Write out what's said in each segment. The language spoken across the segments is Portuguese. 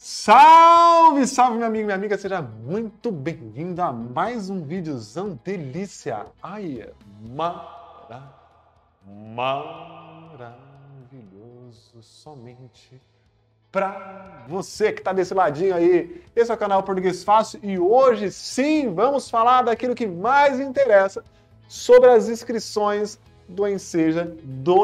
Salve, salve, meu amigo e minha amiga, seja muito bem-vindo a mais um videozão delícia. Ai, maravilhoso, somente pra você que tá desse ladinho aí. Esse é o canal Português Fácil e hoje sim vamos falar daquilo que mais interessa sobre as inscrições do Enseja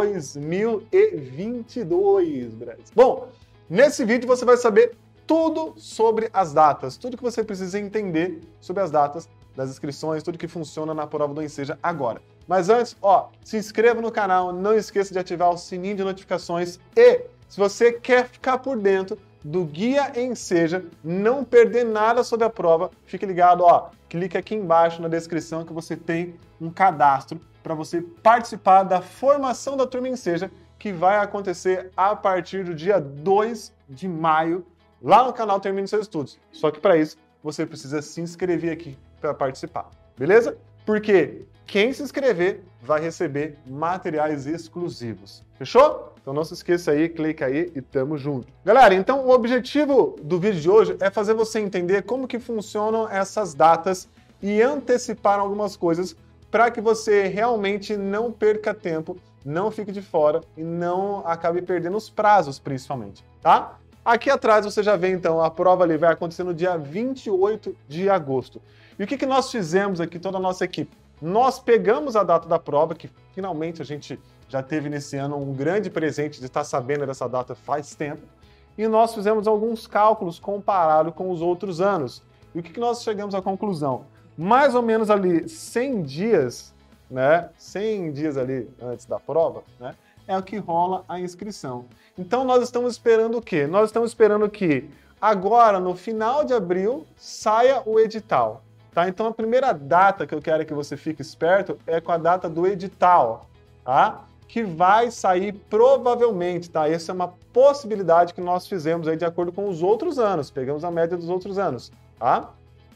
2022, Brasil. Bom, nesse vídeo você vai saber tudo sobre as datas, tudo que você precisa entender sobre as datas das inscrições, tudo que funciona na prova do Enseja agora. Mas antes, se inscreva no canal, não esqueça de ativar o sininho de notificações e, se você quer ficar por dentro do Guia Enseja, não perder nada sobre a prova, fique ligado, clique aqui embaixo na descrição que você tem um cadastro para você participar da formação da turma Enseja, que vai acontecer a partir do dia 2 de maio, lá no canal Termine Seus Estudos. Só que para isso, você precisa se inscrever aqui para participar, beleza? Porque quem se inscrever vai receber materiais exclusivos, fechou? Então não se esqueça aí, clica aí e tamo junto. Galera, então o objetivo do vídeo de hoje é fazer você entender como que funcionam essas datas e antecipar algumas coisas para que você realmente não perca tempo, não fique de fora e não acabe perdendo os prazos, principalmente, tá? Aqui atrás você já vê, então, a prova ali vai acontecer no dia 28 de agosto. E o que nós fizemos aqui, toda a nossa equipe? Nós pegamos a data da prova, que finalmente a gente já teve nesse ano um grande presente de estar sabendo dessa data faz tempo, e nós fizemos alguns cálculos comparado com os outros anos. E o que nós chegamos à conclusão? Mais ou menos ali 100 dias, né? 100 dias ali antes da prova, né? É o que rola a inscrição. Então nós estamos esperando o quê? Nós estamos esperando que agora, no final de abril, saia o edital. Tá? Então a primeira data que eu quero que você fique esperto é com a data do edital, tá? Que vai sair provavelmente, tá? Essa é uma possibilidade que nós fizemos aí de acordo com os outros anos, pegamos a média dos outros anos, tá?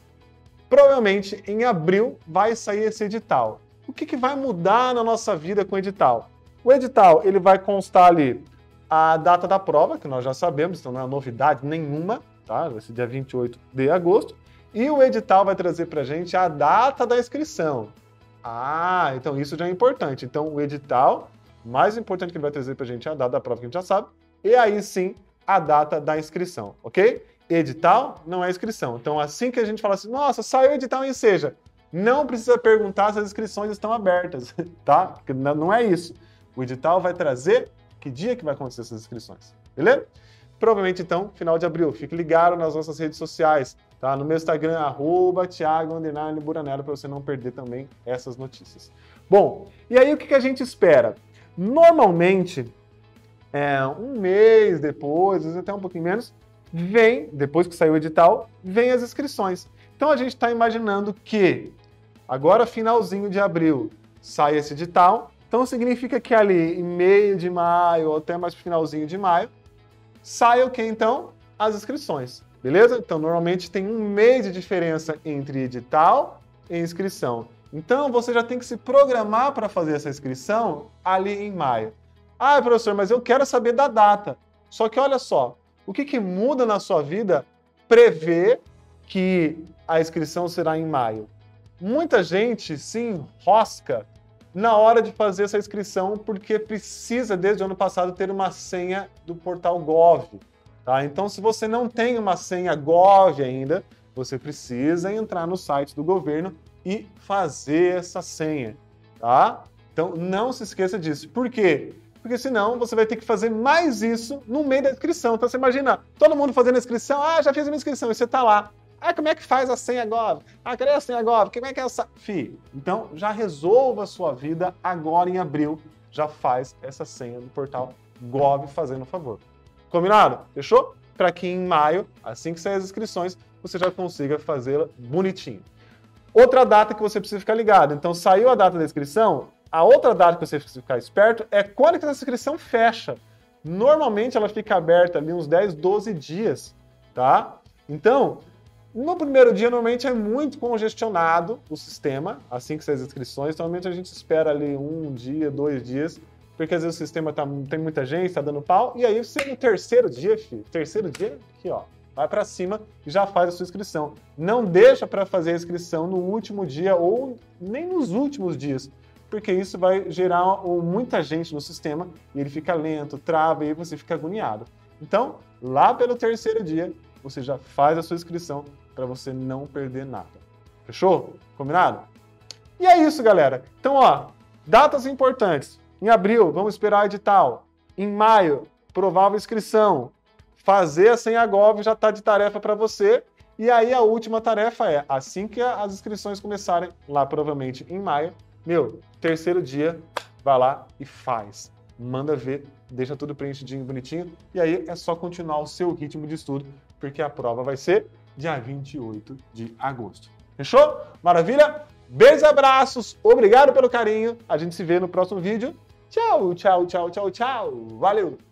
Provavelmente em abril vai sair esse edital. O que vai mudar na nossa vida com o edital? O edital, ele vai constar ali a data da prova, que nós já sabemos, então não é novidade nenhuma, tá? Esse dia 28 de agosto. E o edital vai trazer pra gente a data da inscrição. Então isso já é importante. Então o edital, mais importante que ele vai trazer pra gente é a data da prova, que a gente já sabe, e aí sim a data da inscrição, ok? Edital não é inscrição. Então assim que a gente fala assim, nossa, saiu o edital Enseja, não precisa perguntar se as inscrições estão abertas, tá? Porque não é isso. O edital vai trazer que dia que vai acontecer essas inscrições, beleza? Provavelmente, então, final de abril. Fique ligado nas nossas redes sociais, tá? No meu Instagram, @Thiago_Buranello, para você não perder também essas notícias. Bom, e aí o que a gente espera? Normalmente, um mês depois, às vezes até um pouquinho menos, depois que saiu o edital, vem as inscrições. Então a gente está imaginando que agora, finalzinho de abril, sai esse edital. Então significa que ali em meio de maio, ou até mais finalzinho de maio, sai o que então? As inscrições, beleza? Então normalmente tem um mês de diferença entre edital e inscrição. Então você já tem que se programar para fazer essa inscrição ali em maio. Professor, mas eu quero saber da data. Só que olha só, o que muda na sua vida prevê que a inscrição será em maio? Muita gente se enrosca na hora de fazer essa inscrição, porque precisa, desde o ano passado, ter uma senha do portal Gov. Tá? Então, se você não tem uma senha Gov ainda, você precisa entrar no site do governo e fazer essa senha. Tá? Então, não se esqueça disso. Por quê? Porque senão você vai ter que fazer mais isso no meio da inscrição. Então, você imagina, todo mundo fazendo a inscrição, já fiz a minha inscrição, e você está lá. Como é que faz a senha Gov? Cadê a senha Gov? Como é que é essa... Então, já resolva a sua vida agora em abril. Já faz essa senha do portal Gov, fazendo um favor. Combinado? Fechou? Para que em maio, assim que sair as inscrições, você já consiga fazê-la bonitinho. Outra data que você precisa ficar ligado. Então, saiu a data da inscrição, a outra data que você precisa ficar esperto é quando que essa inscrição fecha. Normalmente, ela fica aberta ali uns 10, 12 dias, tá? Então, no primeiro dia, normalmente é muito congestionado o sistema, assim que saem as inscrições. Normalmente a gente espera ali 1 dia, 2 dias, porque às vezes o sistema tem muita gente, tá dando pau. E aí, você no terceiro dia, aqui vai para cima e já faz a sua inscrição. Não deixa para fazer a inscrição no último dia ou nem nos últimos dias, porque isso vai gerar muita gente no sistema e ele fica lento, trava e você fica agoniado. Então, lá pelo terceiro dia, você já faz a sua inscrição para você não perder nada. Fechou? Combinado? E é isso, galera. Então, ó, datas importantes. Em abril, vamos esperar o edital. Em maio, provável inscrição. Fazer a senha Gov já está de tarefa para você. E aí a última tarefa é, assim que as inscrições começarem, lá provavelmente em maio, terceiro dia, vai lá e faz. Manda ver, deixa tudo preenchidinho, bonitinho. E aí é só continuar o seu ritmo de estudo, porque a prova vai ser dia 28 de agosto. Fechou? Maravilha? Beijos e abraços, obrigado pelo carinho. A gente se vê no próximo vídeo. Tchau, tchau, tchau, tchau, tchau. Valeu!